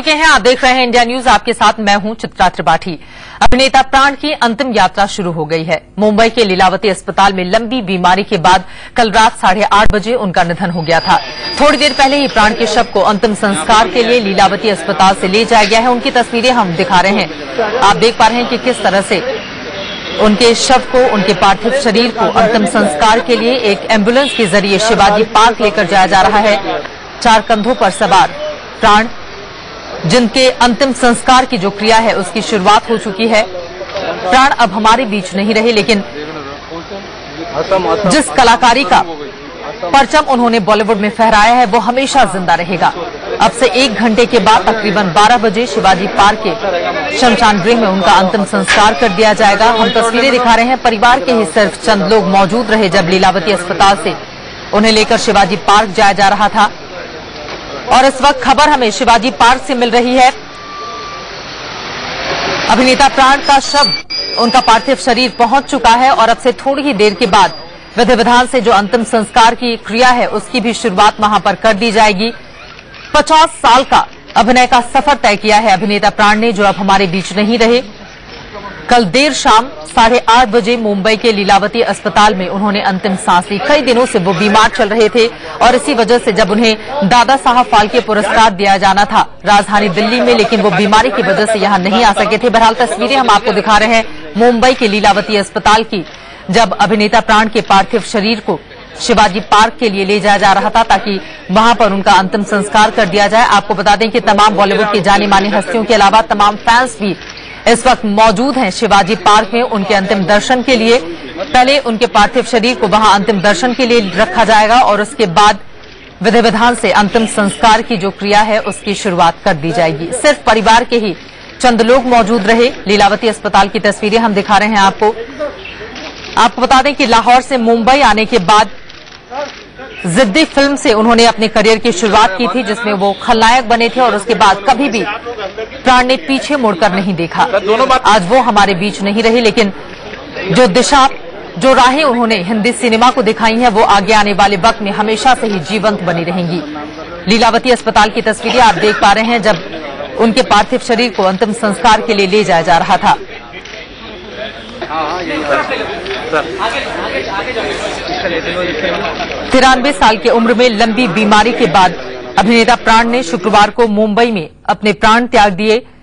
चुके हैं। आप देख रहे हैं इंडिया न्यूज, आपके साथ मैं हूं चित्रा त्रिपाठी। अभिनेता प्राण की अंतिम यात्रा शुरू हो गई है। मुंबई के लीलावती अस्पताल में लंबी बीमारी के बाद कल रात 8:30 बजे उनका निधन हो गया था। थोड़ी देर पहले ही प्राण के शव को अंतिम संस्कार के लिए लीलावती अस्पताल से ले जाया गया है। उनकी तस्वीरें हम दिखा रहे हैं। आप देख पा रहे हैं कि किस तरह से उनके शव को, उनके पार्थिव शरीर को अंतिम संस्कार के लिए एक एम्बुलेंस के जरिए शिवाजी पार्क लेकर जाया जा रहा है। 4 कंधों पर सवार प्राण, जिनके अंतिम संस्कार की जो क्रिया है उसकी शुरुआत हो चुकी है। प्राण अब हमारे बीच नहीं रहे, लेकिन जिस कलाकारी का परचम उन्होंने बॉलीवुड में फहराया है वो हमेशा जिंदा रहेगा। अब से 1 घंटे के बाद तकरीबन 12 बजे शिवाजी पार्क के शमशान गृह में उनका अंतिम संस्कार कर दिया जाएगा। हम तस्वीरें दिखा रहे हैं। परिवार के ही सिर्फ चंद लोग मौजूद रहे जब लीलावती अस्पताल से उन्हें लेकर शिवाजी पार्क जाया जा रहा था। और इस वक्त खबर हमें शिवाजी पार्क से मिल रही है। अभिनेता प्राण का शव, उनका पार्थिव शरीर पहुंच चुका है और अब से थोड़ी ही देर के बाद विधि विधान से जो अंतिम संस्कार की क्रिया है उसकी भी शुरुआत वहां पर कर दी जाएगी। 50 साल का अभिनय का सफर तय किया है अभिनेता प्राण ने, जो अब हमारे बीच नहीं रहे। कल देर शाम 8:30 बजे मुंबई के लीलावती अस्पताल में उन्होंने अंतिम सांस ली। कई दिनों से वो बीमार चल रहे थे और इसी वजह से जब उन्हें दादा साहब फाल्के पुरस्कार दिया जाना था राजधानी दिल्ली में, लेकिन वो बीमारी की वजह से यहां नहीं आ सके थे। बहरहाल तस्वीरें हम आपको दिखा रहे हैं मुंबई के लीलावती अस्पताल की, जब अभिनेता प्राण के पार्थिव शरीर को शिवाजी पार्क के लिए ले जाया जा रहा था ताकि वहां पर उनका अंतिम संस्कार कर दिया जाए। आपको बता दें कि तमाम बॉलीवुड की जानी मानी हस्तियों के अलावा तमाम फैंस भी इस वक्त मौजूद हैं शिवाजी पार्क में उनके अंतिम दर्शन के लिए। पहले उनके पार्थिव शरीर को वहां अंतिम दर्शन के लिए रखा जाएगा और उसके बाद विधि विधान से अंतिम संस्कार की जो क्रिया है उसकी शुरुआत कर दी जाएगी। सिर्फ परिवार के ही चंद लोग मौजूद रहे। लीलावती अस्पताल की तस्वीरें हम दिखा रहे हैं आपको। आपको बता दें कि लाहौर से मुंबई आने के बाद जिद्दी फिल्म से उन्होंने अपने करियर की शुरुआत की थी, जिसमें वो खलनायक बने थे और उसके बाद कभी भी प्राण ने पीछे मुड़कर नहीं देखा। आज वो हमारे बीच नहीं रहे, लेकिन जो दिशा, जो राहें उन्होंने हिंदी सिनेमा को दिखाई हैं वो आगे आने वाले वक्त में हमेशा से ही जीवंत बनी रहेंगी। लीलावती अस्पताल की तस्वीरें आप देख पा रहे हैं जब उनके पार्थिव शरीर को अंतिम संस्कार के लिए ले जाया जा रहा था। 93 साल की उम्र में लंबी बीमारी के बाद अभिनेता प्राण ने शुक्रवार को मुंबई में अपने प्राण त्याग दिए।